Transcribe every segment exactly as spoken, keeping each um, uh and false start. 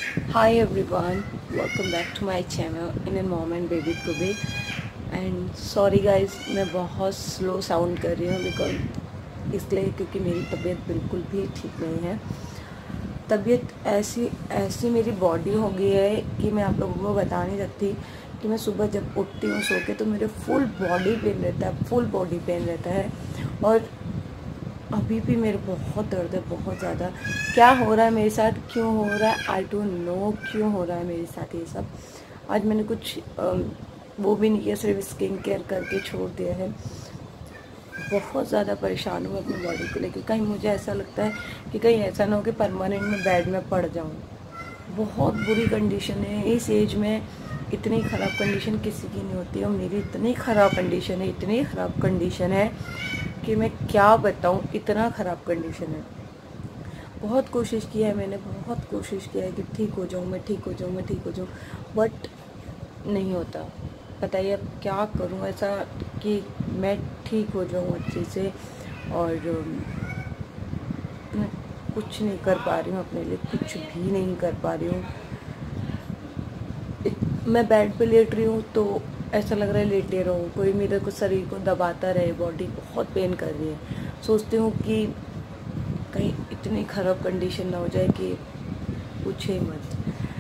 Hi everyone, welcome back to my channel in a mom and baby today. And sorry guys, मैं बहुत slow sound कर रही हूँ because इसलिए क्योंकि मेरी तबीयत बिल्कुल भी ठीक नहीं है। तबीयत ऐसी ऐसी मेरी बॉडी हो गई है कि मैं आप लोगों को बता नहीं सकती कि मैं सुबह जब उठती हूँ सो के तो मेरे फुल बॉडी पेन रहता है, फुल बॉडी पेन रहता है। और अभी भी मेरे बहुत दर्द है, बहुत ज़्यादा। क्या हो रहा है मेरे साथ, क्यों हो रहा है, आई डोंट नो क्यों हो रहा है मेरे साथ ये सब। आज मैंने कुछ आ, वो भी नहीं किया, सिर्फ स्किन केयर करके छोड़ दिया है। बहुत ज़्यादा परेशान हूँ अपनी बॉडी को लेकर। कहीं मुझे ऐसा लगता है कि कहीं ऐसा ना हो कि परमानेंट में बेड में पड़ जाऊँ। बहुत बुरी कंडीशन है इस एज में। इतनी ख़राब कंडीशन किसी की नहीं होती और मेरी इतनी ख़राब कंडीशन है, इतनी ख़राब कंडीशन है कि मैं क्या बताऊँ, इतना ख़राब कंडीशन है। बहुत कोशिश की है मैंने, बहुत कोशिश किया है कि ठीक हो जाऊँ मैं, ठीक हो जाऊँ मैं, ठीक हो जाऊँ, बट नहीं होता। बताइए अब क्या करूँ ऐसा कि मैं ठीक हो जाऊँ अच्छे से। और मैं कुछ नहीं कर पा रही हूँ अपने लिए, कुछ भी नहीं कर पा रही हूँ। मैं बेड पे लेट रही हूँ तो ऐसा लग रहा है लेटे रहूँ, कोई मेरे को शरीर को दबाता रहे, बॉडी बहुत पेन कर रही है। सोचती हूँ कि कहीं इतनी ख़राब कंडीशन ना हो जाए कि पूछे मत।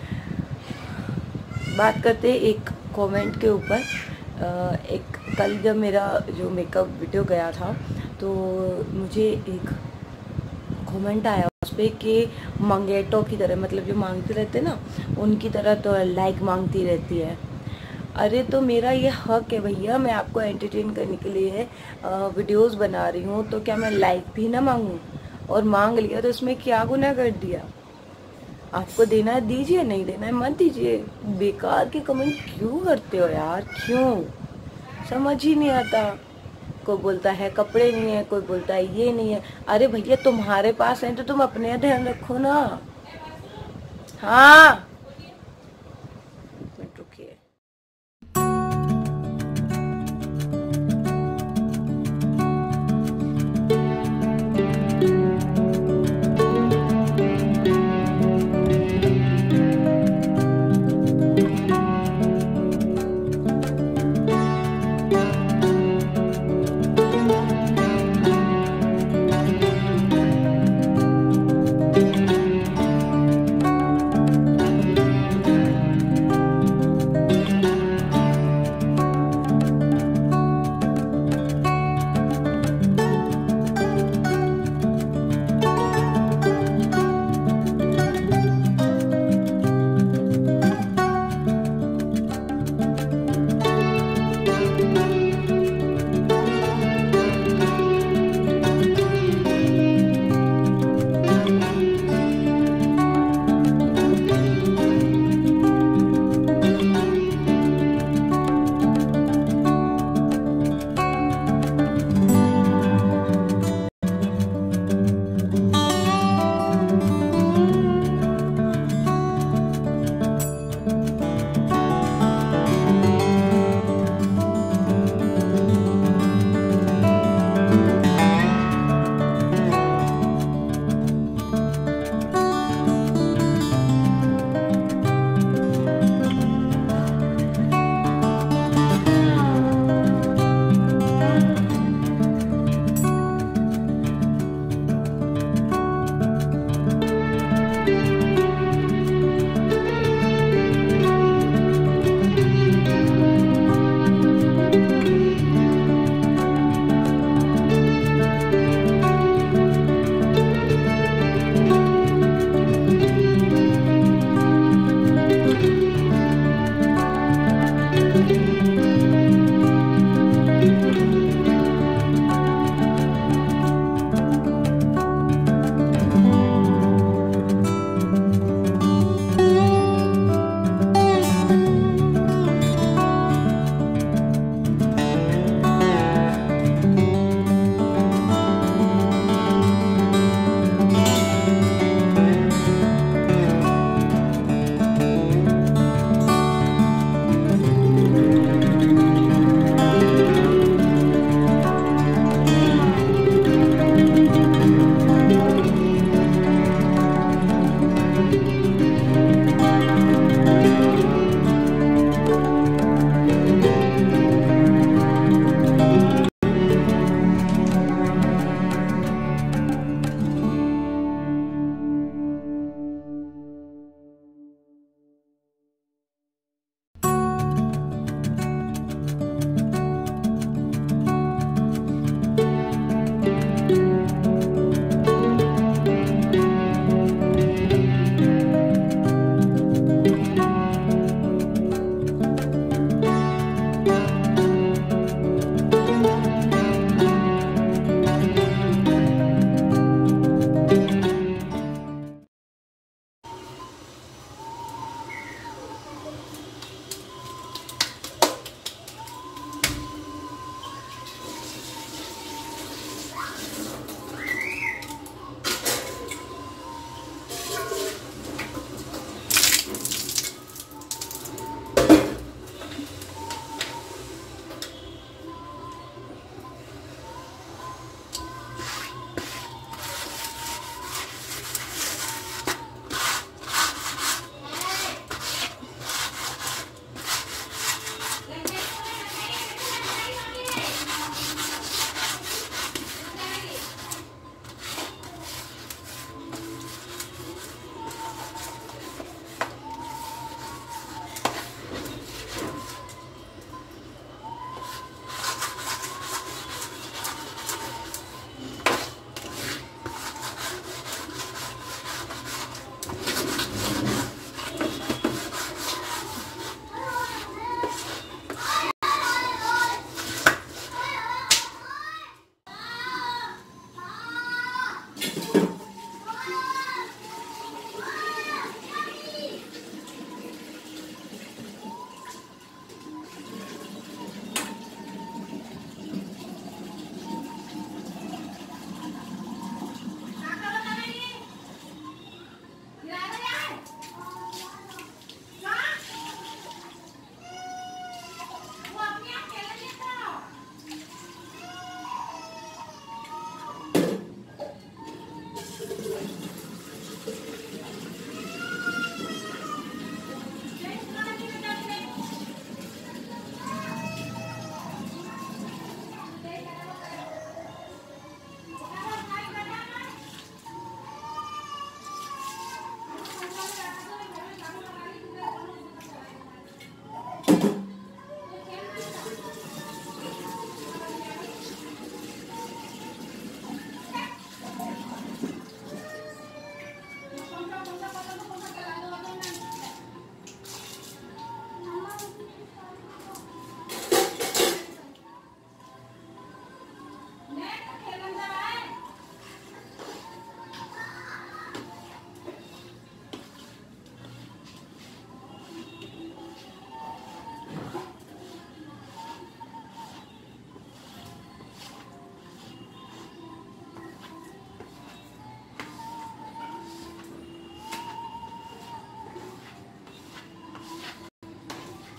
बात करते हैं एक कमेंट के ऊपर। एक कल जब मेरा जो मेकअप वीडियो गया था तो मुझे एक कमेंट आया उस पर कि मंगेटो की तरह, मतलब जो मांगते रहते हैं ना उनकी तरह तो लाइक मांगती रहती है। अरे तो मेरा ये हक है भैया, मैं आपको एंटरटेन करने के लिए वीडियोस बना रही हूँ, तो क्या मैं लाइक भी ना मांगूँ? और मांग लिया तो इसमें क्या गुनाह कर दिया? आपको देना है दीजिए, नहीं देना है मत दीजिए। बेकार के कमेंट क्यों करते हो यार, क्यों? समझ ही नहीं आता। कोई बोलता है कपड़े नहीं है, कोई बोलता है ये नहीं है। अरे भैया तुम्हारे पास है तो तुम अपने ध्यान रखो ना। हाँ, मिनट रुकिए।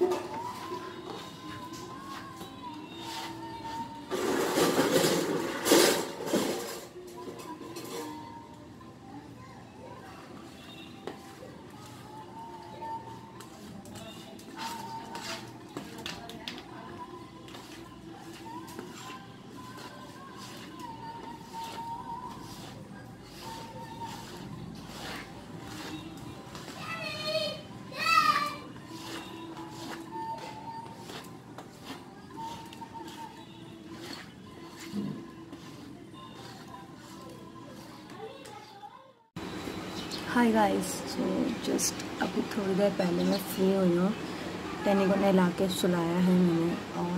हाय गाइस, सो जस्ट अभी थोड़ी देर पहले मैं फ्री हुई हूँ। टैनी को नहला के सुलाया है मैंने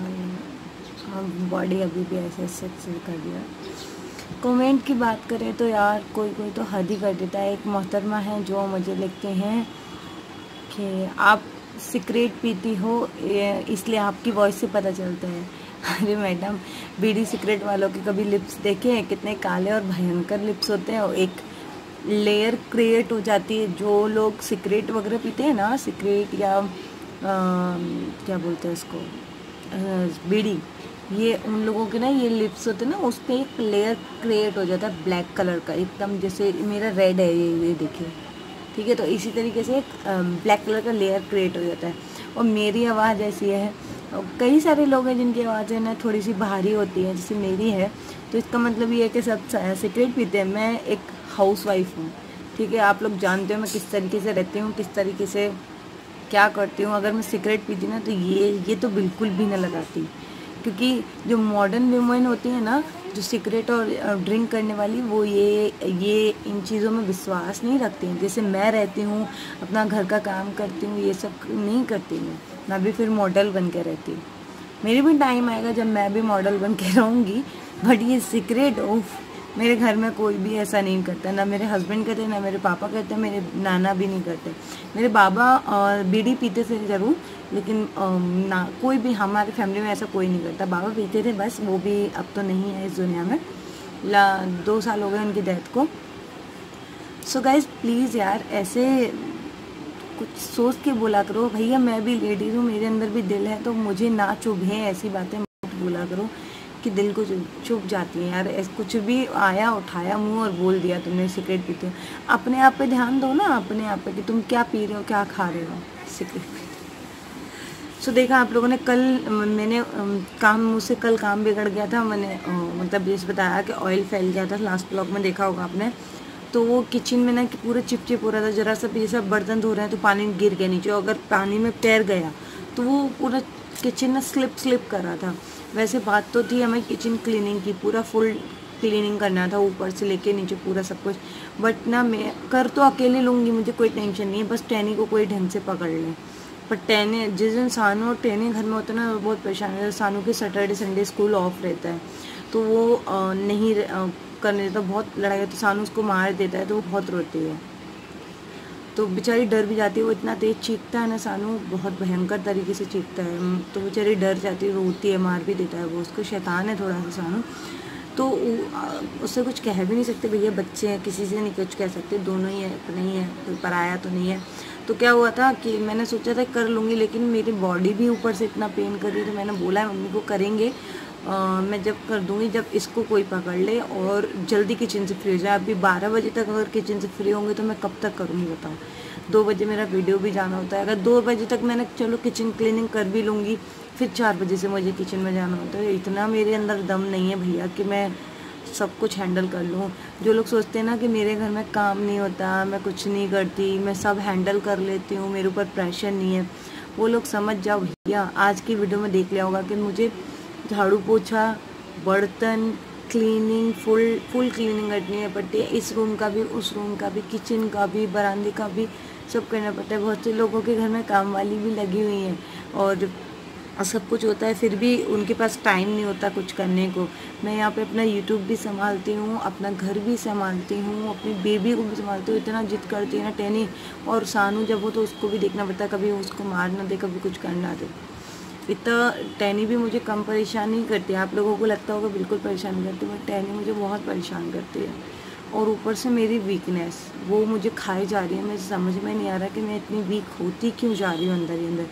और हाँ, बॉडी अभी भी ऐसे ऐसे फील कर दिया। कमेंट की बात करें तो यार कोई कोई तो हद ही कर देता है। एक मोहतरमा है जो मुझे लिखते हैं कि आप सिगरेट पीती हो इसलिए आपकी वॉइस से पता चलता है। अरे मैडम, बीड़ी सिगरेट वालों के कभी लिप्स देखे हैं? कितने काले और भयंकर लिप्स होते हैं और एक लेयर क्रिएट हो जाती है। जो लोग सिगरेट वगैरह पीते हैं ना, सिगरेट या आ, क्या बोलते हैं इसको, बीड़ी, ये उन लोगों के ना ये लिप्स होते हैं ना, उस पर एक लेयर क्रिएट हो जाता है ब्लैक कलर का, एकदम जैसे मेरा रेड है ये ये देखिए, ठीक है। तो इसी तरीके से एक ब्लैक कलर का लेयर क्रिएट हो जाता है। और मेरी आवाज़ ऐसी है, और कई सारे लोग हैं जिनकी आवाज़ है ना थोड़ी सी भारी होती है, जैसे मेरी है। तो इसका मतलब ये है कि सब सिगरेट पीते हैं। मैं एक हाउस वाइफ हूँ, ठीक है। आप लोग जानते हो मैं किस तरीके से रहती हूँ, किस तरीके से क्या करती हूँ। अगर मैं सिगरेट पीती ना तो ये ये तो बिल्कुल भी ना लगाती, क्योंकि जो मॉडर्न वुमेन होती है ना, जो सिगरेट और ड्रिंक करने वाली, वो ये ये इन चीज़ों में विश्वास नहीं रखती हैं। जैसे मैं रहती हूँ, अपना घर का काम करती हूँ, ये सब नहीं करती मैं मैं भी फिर मॉडल बन के रहती हूँ। मेरी भी टाइम आएगा जब मैं भी मॉडल बन के रहूँगी। बट ये सिगरेट, उफ, मेरे घर में कोई भी ऐसा नहीं करता। ना मेरे हस्बैंड करते, ना मेरे पापा करते, मेरे नाना भी नहीं करते। मेरे बाबा और बीड़ी पीते थे ज़रूर, लेकिन ना कोई भी हमारे फैमिली में ऐसा कोई नहीं करता। बाबा पीते थे बस, वो भी अब तो नहीं है इस दुनिया में। ला दो साल हो गए उनकी डेथ को। सो गाइज प्लीज़ यार, ऐसे कुछ सोच के बोला करो। भैया मैं भी लेडीज़ हूँ, मेरे अंदर भी दिल है, तो मुझे ना चुभे ऐसी बातें मत बोला करो कि दिल को चुभ जाती हैं यार। कुछ भी आया, उठाया मुंह और बोल दिया तुमने सिगरेट पीते हो। अपने आप पे ध्यान दो ना, अपने आप पे कि तुम क्या पी रहे हो, क्या खा रहे हो। सिगरेट पी सो so, देखा आप लोगों ने, कल मैंने काम मुझसे कल काम बिगड़ गया था। मैंने मतलब जैसे बताया कि ऑयल फैल गया था, लास्ट ब्लॉग में देखा होगा आपने। तो वो किचन में ना कि पूरा चिपचिप हो रहा था। जरा सा भी सब बर्तन धो रहे हैं तो पानी गिर गया नीचे, अगर पानी में पैर गया तो वो पूरा किचन ना स्लिप स्लिप कर रहा था। वैसे बात तो थी हमें किचन क्लीनिंग की, पूरा फुल क्लीनिंग करना था ऊपर से लेके नीचे पूरा सब कुछ। बट ना मैं कर तो अकेले लूँगी, मुझे कोई टेंशन नहीं है, बस टैनी को कोई ढंग से पकड़ ले। पर टैनी, जिस दिन सानू और टैनी घर में होता है ना, वो बहुत परेशान है। सानू के सैटरडे संडे स्कूल ऑफ रहता है, तो वो आ, नहीं आ, करने देता, बहुत लड़ाई होती है। सानू उसको मार देता है तो वो बहुत रोती है, तो बेचारी डर भी जाती है। वो इतना तेज़ चीखता है ना सानू, बहुत भयंकर तरीके से चीखता है, तो बेचारी डर जाती है, रोती है, मार भी देता है। वो उसको शैतान है थोड़ा सा सानू, तो उससे कुछ कह भी नहीं सकते। भैया बच्चे हैं, किसी से नहीं कुछ कह सकते, दोनों ही है, अपने ही है, कोई पराया तो नहीं है। तो क्या हुआ था कि मैंने सोचा था कर लूँगी, लेकिन मेरी बॉडी भी ऊपर से इतना पेन कर रही, तो मैंने बोला है मम्मी को करेंगे, आ, मैं जब कर दूँगी जब इसको कोई पकड़ ले और जल्दी किचन से फ्री हो जाए। अभी बारह बजे तक अगर किचन से फ्री होंगे तो मैं कब तक करूँगी बताओ। दो बजे मेरा वीडियो भी जाना होता है। अगर दो बजे तक मैंने चलो किचन क्लीनिंग कर भी लूँगी, फिर चार बजे से मुझे किचन में जाना होता है। इतना मेरे अंदर दम नहीं है भैया कि मैं सब कुछ हैंडल कर लूँ। जो लोग सोचते हैं ना कि मेरे घर में काम नहीं होता, मैं कुछ नहीं करती, मैं सब हैंडल कर लेती हूँ, मेरे ऊपर प्रेशर नहीं है, वो लोग समझ जाओ भैया। आज की वीडियो में देख लिया होगा कि मुझे झाड़ू पोछा, बर्तन, क्लीनिंग, फुल फुल क्लीनिंग करनी है पड़ती है। इस रूम का भी, उस रूम का भी, किचन का भी, बरामदे का भी, सब करना पड़ता है। बहुत से लोगों के घर में काम वाली भी लगी हुई हैं और सब कुछ होता है, फिर भी उनके पास टाइम नहीं होता कुछ करने को। मैं यहाँ पे अपना यूट्यूब भी संभालती हूँ, अपना घर भी संभालती हूँ, अपनी बेबी को भी संभालती हूँ। इतना जिद करती है ना टैनी, और सानू जब हो तो उसको भी देखना पड़ता है, कभी उसको मार ना दे, कभी कुछ कर ना दे। इतना टैनी भी मुझे कम परेशान नहीं करती है। आप लोगों को लगता होगा बिल्कुल परेशान करती है, बट टैनी मुझे बहुत परेशान करती है। और ऊपर से मेरी वीकनेस, वो मुझे खाई जा रही है। मुझे समझ में नहीं आ रहा कि मैं इतनी वीक होती क्यों जा रही हूँ अंदर ही अंदर।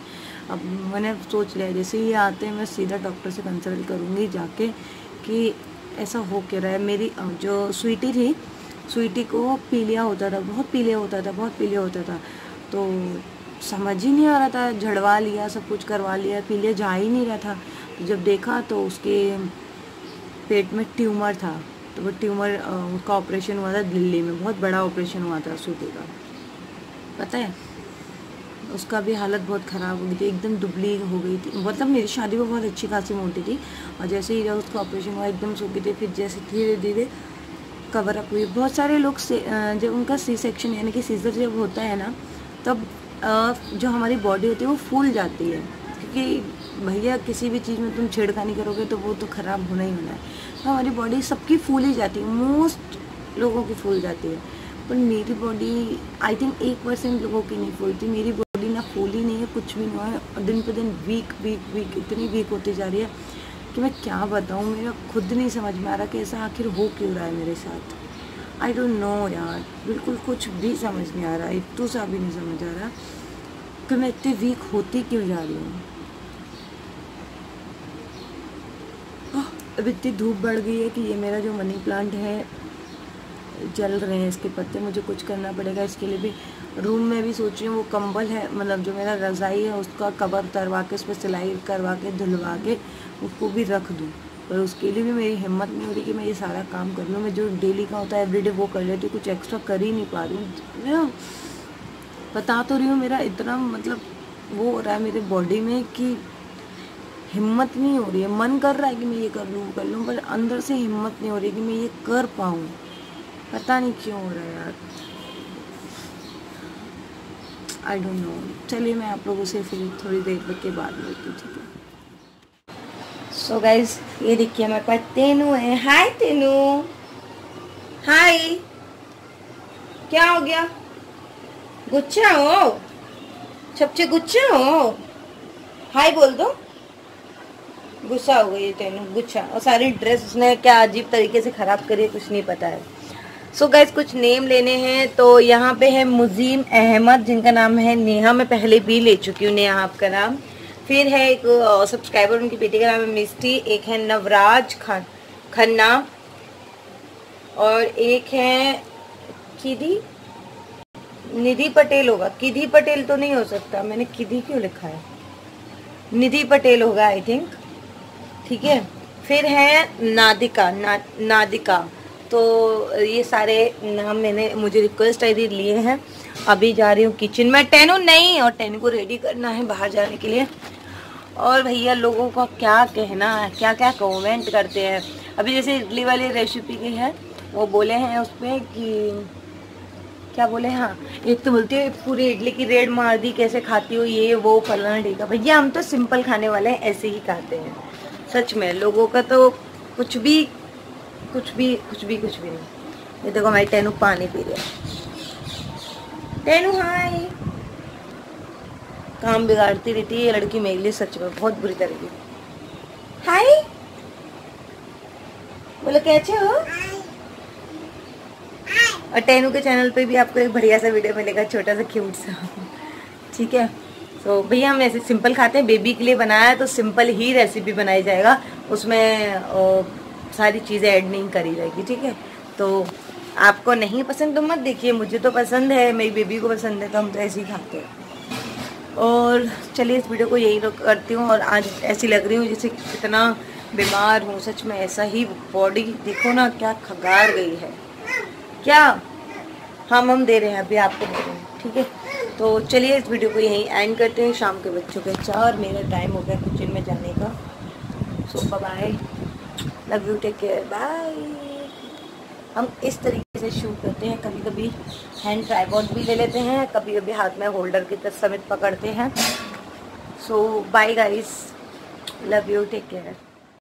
अब मैंने सोच लिया जैसे ये आते हैं मैं सीधा डॉक्टर से कंसल्ट करूँगी जाके कि ऐसा हो क्या रहा है। मेरी जो स्वीटी थी, स्वीटी को पीलिया होता था, बहुत पीलिया होता था, बहुत पीलिया होता था, तो समझ ही नहीं आ रहा था, झड़वा लिया, सब कुछ करवा लिया, पीलिया जा ही नहीं रहा था। तो जब देखा तो उसके पेट में ट्यूमर था, तो वो ट्यूमर उसका ऑपरेशन हुआ था दिल्ली में, बहुत बड़ा ऑपरेशन हुआ था स्वीटी का, पता है। उसका भी हालत बहुत ख़राब हो गई थी, एकदम दुबली हो गई थी, मतलब मेरी शादी में बहुत अच्छी खासी मोटी थी, और जैसे ही जब उसका ऑपरेशन हुआ एकदम सूखी थी, फिर जैसे धीरे धीरे कवर अप हुई। बहुत सारे लोग से जब उनका सी सेक्शन यानी कि सीजर जब होता है ना, तब जो हमारी बॉडी होती है वो फूल जाती है, क्योंकि भैया किसी भी चीज़ में तुम छेड़खानी करोगे तो वो तो ख़राब होना ही होना है। तो हमारी बॉडी सबकी फूल ही जाती है, मोस्ट लोगों की फूल जाती है, पर मेरी बॉडी आई थिंक एक परसेंट लोगों की नहीं फूलती। मेरी बॉडी ना फूली नहीं है, कुछ भी नहीं है, और दिन पे दिन वीक वीक वीक इतनी वीक होती जा रही है कि मैं क्या बताऊँ। मेरा खुद नहीं समझ में आ रहा कि ऐसा आखिर हो क्यों रहा है मेरे साथ। आई डोंट नो यार, बिल्कुल कुछ भी समझ नहीं आ रहा, इतू सा भी नहीं समझ आ रहा कि मैं इतनी वीक होती क्यों जा रही हूँ। अब इतनी धूप बढ़ गई है कि ये मेरा जो मनी प्लांट है जल रहे हैं इसके पत्ते, मुझे कुछ करना पड़ेगा इसके लिए भी। रूम में भी सोच रही हूँ वो कंबल है, मतलब जो मेरा रज़ाई है उसका कवर उतरवा के, उस पर सिलाई करवा के, धुलवा के उसको भी रख दूँ, पर उसके लिए भी मेरी हिम्मत नहीं हो रही कि मैं ये सारा काम कर लूँ। मैं जो डेली का होता है एवरीडे वो कर लेती हूँ, कुछ एक्स्ट्रा कर ही नहीं पा रही हूँ। मैं बता तो रही हूँ, मेरा इतना मतलब वो हो रहा है मेरे बॉडी में कि हिम्मत नहीं हो रही है। मन कर रहा है कि मैं ये कर लूँ कर लूँ, पर अंदर से हिम्मत नहीं हो रही कि मैं ये कर पाऊँ, पता नहीं क्यों हो रहा है यार, आई डोंट नो। चलिए मैं आप लोगों से फिर थोड़ी देर के बाद मिलती हूँ, ठीक है। सो गाइज ये देखिए हमारे पास तेनू है। हाय तेनू, हाय, क्या हो गया? गुच्छा हो, सबसे गुच्छा हो, हाय बोल दो। गुस्सा हो गई है तेनू, गुच्छा, और सारी ड्रेस उसने क्या अजीब तरीके से ख़राब करी है, कुछ नहीं पता है। सो so गाइज कुछ नेम लेने हैं, तो यहाँ पे है मुजीम अहमद, जिनका नाम है नेहा, मैं पहले भी ले चुकी हूँ नेहा आपका नाम। फिर है एक सब्सक्राइबर, उनकी बेटी का नाम है मिस्टी, एक है नवराज खान खन्ना, और एक है किधी निधि पटेल होगा। किधी पटेल तो नहीं हो सकता, मैंने किधी क्यों लिखा है, निधि पटेल होगा आई थिंक, ठीक है। फिर है नादिका ना, नादिका, तो ये सारे नाम मैंने, मुझे रिक्वेस्ट आई डी लिए हैं। अभी जा रही हूँ किचन में, टेनू नहीं, और टेनू को रेडी करना है बाहर जाने के लिए। और भैया लोगों का क्या कहना है, क्या क्या कमेंट करते हैं। अभी जैसे इडली वाली रेसिपी की है, वो बोले हैं उस पर कि क्या बोले, हाँ एक तो बोलती है पूरी इडली की रेड मार दी, कैसे खाती हो ये वो फलाना ढीका। भैया हम तो सिंपल खाने वाले हैं, ऐसे ही खाते हैं सच में। लोगों का तो कुछ भी कुछ भी कुछ भी कुछ भी नहीं। ये देखो हमारी टेनू पानी पी रही है। टेनू हाय, काम बिगाड़ती रहती है ये लड़की मेरे लिए, सच में बहुत बुरी तरह की। हाय बोलो कैसे हो। और टेनू के चैनल पे भी आपको एक बढ़िया सा वीडियो मिलेगा, छोटा सा क्यूट सा, ठीक है। तो भैया हम ऐसे सिंपल खाते हैं, बेबी के लिए बनाया है तो सिंपल ही रेसिपी बनाई जाएगा, उसमें ओ, सारी चीज़ें ऐड नहीं करी जाएगी, ठीक है। तो आपको नहीं पसंद तो मत देखिए, मुझे तो पसंद है, मेरी बेबी को पसंद है, तो हम तो ऐसे ही खाते हैं। और चलिए इस वीडियो को यही करती हूँ। और आज ऐसी लग रही हूँ जैसे कितना बीमार हूँ, सच में ऐसा ही बॉडी देखो ना क्या खगार गई है। क्या हम हम दे रहे हैं अभी आपको दे रहे हैं, ठीक है। तो चलिए इस वीडियो को यहीं एंड करते हैं। शाम के बच्चों के चार, मेरा टाइम हो गया किचन में जाने का। So bye, love you, take care, bye. हम इस तरीके से शूट करते हैं, कभी कभी हैंड ट्राइपॉड भी ले लेते हैं, कभी कभी हाथ में होल्डर की तरह समेत पकड़ते हैं। So bye guys, love you, take care.